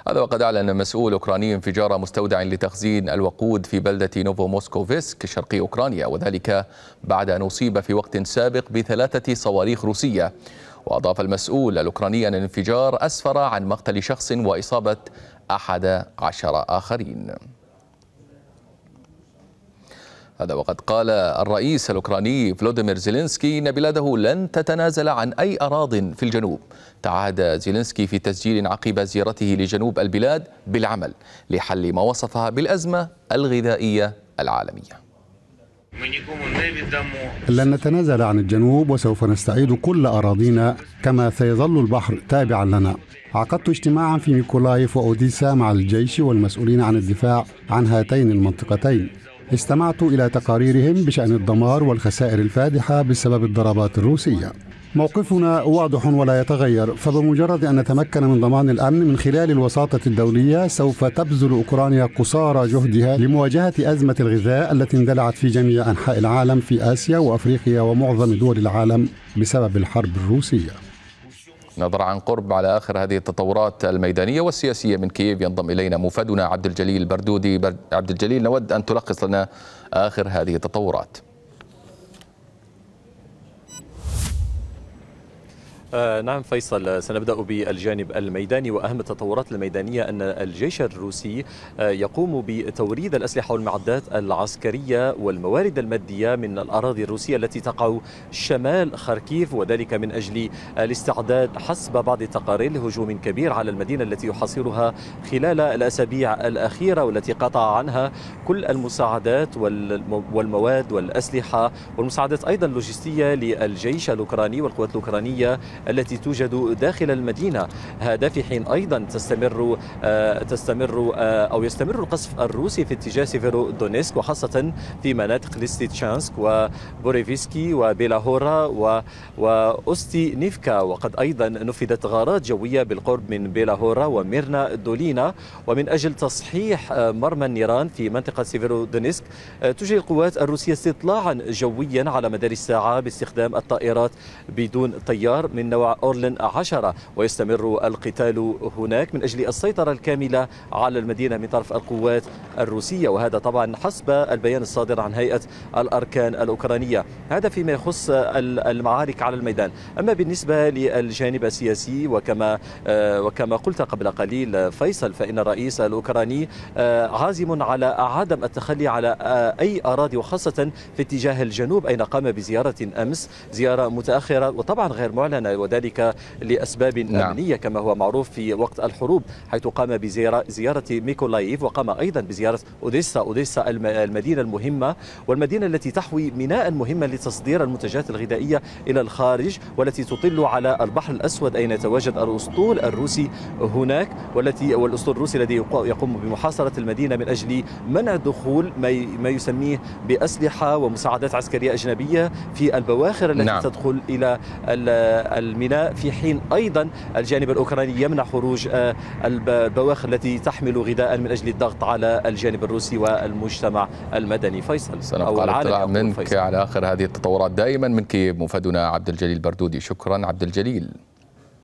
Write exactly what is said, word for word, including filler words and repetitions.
هذا وقد أعلن مسؤول أوكراني انفجار مستودع لتخزين الوقود في بلدة نوفو موسكوفسك شرقي أوكرانيا، وذلك بعد أن أصيب في وقت سابق بثلاثة صواريخ روسية. وأضاف المسؤول الأوكراني أن الانفجار أسفر عن مقتل شخص وإصابة أحد عشر آخرين. هذا وقد قال الرئيس الأوكراني فلوديمير زيلينسكي إن بلاده لن تتنازل عن أي أراضٍ في الجنوب. تعهد زيلينسكي في تسجيل عقب زيارته لجنوب البلاد بالعمل لحل ما وصفها بالأزمة الغذائية العالمية. لن نتنازل عن الجنوب وسوف نستعيد كل أراضينا، كما سيظل البحر تابعا لنا. عقدت اجتماعا في ميكولايف وأوديسا مع الجيش والمسؤولين عن الدفاع عن هاتين المنطقتين. استمعت إلى تقاريرهم بشأن الدمار والخسائر الفادحة بسبب الضربات الروسية. موقفنا واضح ولا يتغير، فبمجرد أن نتمكن من ضمان الأمن من خلال الوساطة الدولية سوف تبذل أوكرانيا قصارى جهدها لمواجهة أزمة الغذاء التي اندلعت في جميع أنحاء العالم في آسيا وأفريقيا ومعظم دول العالم بسبب الحرب الروسية. نظرا عن قرب على آخر هذه التطورات الميدانية والسياسية من كييف ينضم إلينا مفادنا عبد الجليل بردودي. عبد الجليل، نود أن تلخص لنا آخر هذه التطورات. آه نعم فيصل، سنبدأ بالجانب الميداني. وأهم التطورات الميدانية أن الجيش الروسي آه يقوم بتوريد الأسلحة والمعدات العسكرية والموارد المادية من الأراضي الروسية التي تقع شمال خاركيف، وذلك من أجل الاستعداد حسب بعض التقارير لهجوم كبير على المدينة التي يحاصرها خلال الأسابيع الأخيرة، والتي قطع عنها كل المساعدات والمواد والأسلحة والمساعدات أيضا اللوجستية للجيش الأوكراني والقوات الأوكرانية التي توجد داخل المدينة. هذا في حين أيضا تستمر آه تستمر آه أو يستمر القصف الروسي في اتجاه سيفيرو دونيسك، وخاصة في مناطق ليستيتشانسك وبوريفسكي وبيلاهورا وأوستي نيفكا. وقد أيضا نفذت غارات جوية بالقرب من بيلاهورا وميرنا دولينا. ومن أجل تصحيح آه مرمى النيران في منطقة سيفيرو دونيسك آه تجري القوات الروسية استطلاعا جويا على مدار الساعة باستخدام الطائرات بدون طيار من نوع أورلين عشرة، ويستمر القتال هناك من أجل السيطرة الكاملة على المدينة من طرف القوات الروسية، وهذا طبعا حسب البيان الصادر عن هيئة الأركان الأوكرانية. هذا فيما يخص المعارك على الميدان. أما بالنسبة للجانب السياسي، وكما وكما قلت قبل قليل فيصل، فإن الرئيس الأوكراني عازم على عدم التخلي على أي أراضي، وخاصة في اتجاه الجنوب أين قام بزيارة أمس، زيارة متأخرة وطبعا غير معلنة، وذلك لأسباب نعم. أمنية كما هو معروف في وقت الحروب، حيث قام بزيارة ميكولايف وقام أيضا بزيارة أوديسا. أوديسا المدينة المهمة والمدينة التي تحوي ميناء مهما لتصدير المنتجات الغذائية إلى الخارج، والتي تطل على البحر الأسود أين يتواجد الأسطول الروسي هناك، والتي والأسطول الروسي الذي يقوم بمحاصرة المدينة من أجل منع دخول ما يسميه بأسلحة ومساعدات عسكرية أجنبية في البواخر التي نعم. تدخل إلى الميناء، في حين أيضا الجانب الأوكراني يمنع خروج البواخر التي تحمل غذاء من أجل الضغط على الجانب الروسي والمجتمع المدني. فيصل، سنبقى الاطلاع منك فيصل. على آخر هذه التطورات دائما من كييف مفادنا عبد الجليل بردودي. شكرا عبد الجليل.